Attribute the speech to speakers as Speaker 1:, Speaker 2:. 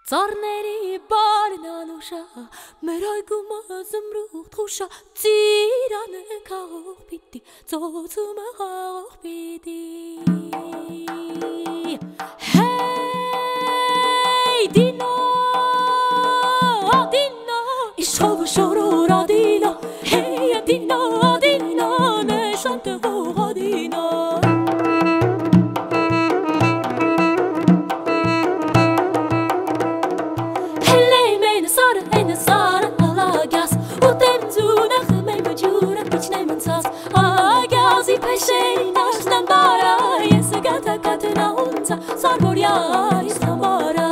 Speaker 1: Ծառների բարն Անուշա, մեր այգումը զմրուխ թուշա, ծիրանը քաղող պիտի, ծոցումը խաղող պիտի Hey Dino, Dino, իշխով շորոր Dino Hey Dino, Dino, նեշան տվող Dino Peşeğin aşkından bara Yesi gata katına unta Sar boryari samara